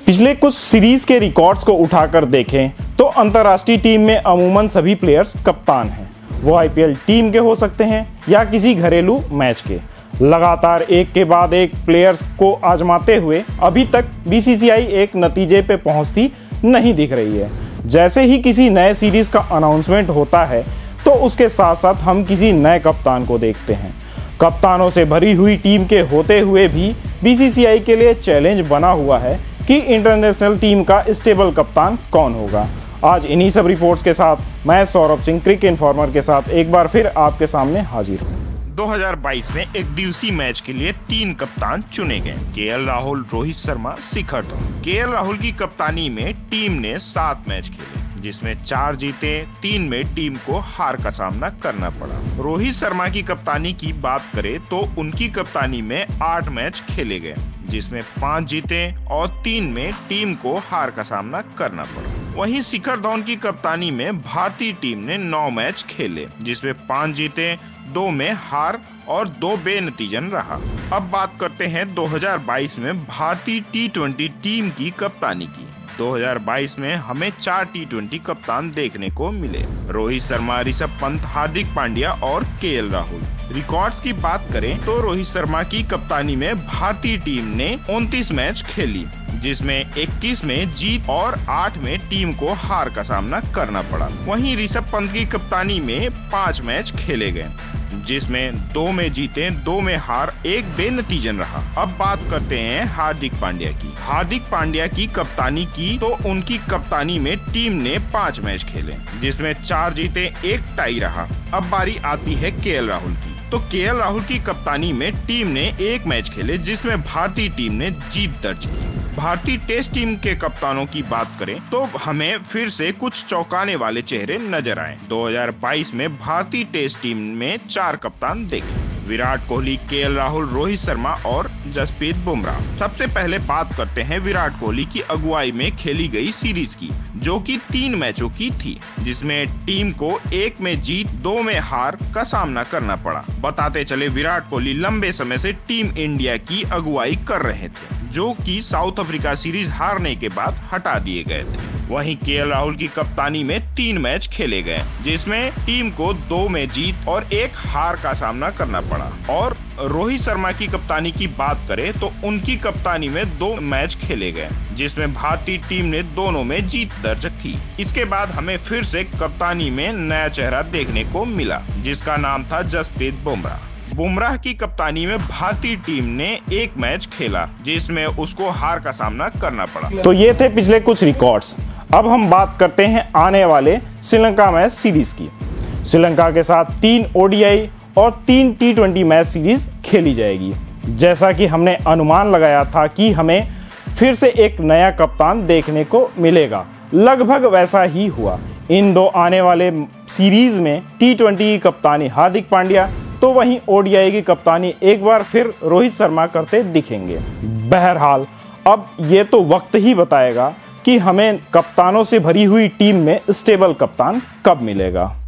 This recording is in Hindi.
पिछले कुछ सीरीज के रिकॉर्ड्स को उठाकर देखें तो अंतर्राष्ट्रीय टीम में अमूमन सभी प्लेयर्स कप्तान हैं। वो आईपीएल टीम के हो सकते हैं या किसी घरेलू मैच के। लगातार एक के बाद एक प्लेयर्स को आजमाते हुए अभी तक बीसीसीआई एक नतीजे पे पहुंचती नहीं दिख रही है। जैसे ही किसी नए सीरीज का अनाउंसमेंट होता है तो उसके साथ साथ हम किसी नए कप्तान को देखते हैं। कप्तानों से भरी हुई टीम के होते हुए भी बीसीसीआई के लिए चैलेंज बना हुआ है कि इंटरनेशनल टीम का स्टेबल कप्तान कौन होगा। आज इन्हीं सब रिपोर्ट्स के साथ मैं सौरभ सिंह क्रिक इन्फॉर्मर के साथ एक बार फिर आपके सामने हाजिर हूँ। 2022 में एक दिवसीय मैच के लिए 3 कप्तान चुने गए। केएल राहुल, रोहित शर्मा, शिखर धवन। केएल राहुल की कप्तानी में टीम ने 7 मैच खेले, जिसमें 4 जीते, 3 में टीम को हार का सामना करना पड़ा। रोहित शर्मा की कप्तानी की बात करें तो उनकी कप्तानी में 8 मैच खेले गए, जिसमें 5 जीते और 3 में टीम को हार का सामना करना पड़ा। वहीं शिखर धवन की कप्तानी में भारतीय टीम ने 9 मैच खेले, जिसमें 5 जीते, 2 में हार और 2 बेनतीजन रहा। अब बात करते हैं 2022 में भारतीय टी20 टीम की कप्तानी की। 2022 में हमें 4 टी20 कप्तान देखने को मिले। रोहित शर्मा, ऋषभ पंत, हार्दिक पांड्या और केएल राहुल। रिकॉर्ड्स की बात करें तो रोहित शर्मा की कप्तानी में भारतीय टीम ने 29 मैच खेली, जिसमें 21 में जीत और 8 में टीम को हार का सामना करना पड़ा। वहीं ऋषभ पंत की कप्तानी में 5 मैच खेले गए, जिसमें 2 में जीते, 2 में हार, 1 बेनतीजन रहा। अब बात करते हैं हार्दिक पांड्या की। हार्दिक पांड्या की कप्तानी की तो उनकी कप्तानी में टीम ने 5 मैच खेले, जिसमें 4 जीते, 1 टाई रहा। अब बारी आती है केएल राहुल की। तो केएल राहुल की कप्तानी में टीम ने 1 मैच खेले, जिसमें भारतीय टीम ने जीत दर्ज की। भारतीय टेस्ट टीम के कप्तानों की बात करें तो हमें फिर से कुछ चौंकाने वाले चेहरे नजर आए। 2022 में भारतीय टेस्ट टीम में 4 कप्तान देखे: विराट कोहली, केएल राहुल, रोहित शर्मा और जसप्रीत बुमराह। सबसे पहले बात करते हैं विराट कोहली की अगुवाई में खेली गई सीरीज की, जो कि 3 मैचों की थी, जिसमें टीम को 1 में जीत, 2 में हार का सामना करना पड़ा। बताते चले विराट कोहली लंबे समय से टीम इंडिया की अगुवाई कर रहे थे, जो कि साउथ अफ्रीका सीरीज हारने के बाद हटा दिए गए थे। वहीं केएल राहुल की कप्तानी में 3 मैच खेले गए, जिसमें टीम को 2 में जीत और 1 हार का सामना करना पड़ा। और रोहित शर्मा की कप्तानी की बात करें तो उनकी कप्तानी में 2 मैच खेले गए, जिसमें भारतीय टीम ने दोनों में जीत दर्ज की। इसके बाद हमें फिर से कप्तानी में नया चेहरा देखने को मिला, जिसका नाम था जसप्रीत बुमराह। बुमराह की कप्तानी में भारतीय टीम ने 1 मैच खेला, जिसमें उसको हार का सामना करना पड़ा। तो ये थे पिछले कुछ रिकॉर्ड्स। अब हम बात करते हैं आने वाले श्रीलंका मैच सीरीज की। श्रीलंका के साथ 3 ओडीआई और 3 टी20 मैच सीरीज खेली जाएगी। जैसा कि हमने अनुमान लगाया था कि हमें फिर से एक नया कप्तान देखने को मिलेगा, लगभग वैसा ही हुआ। इन 2 आने वाले सीरीज में टी20 की कप्तानी हार्दिक पांड्या तो वहीं ओडीआई की कप्तानी एक बार फिर रोहित शर्मा करते दिखेंगे। बहरहाल अब ये तो वक्त ही बताएगा कि हमें कप्तानों से भरी हुई टीम में स्टेबल कप्तान कब मिलेगा।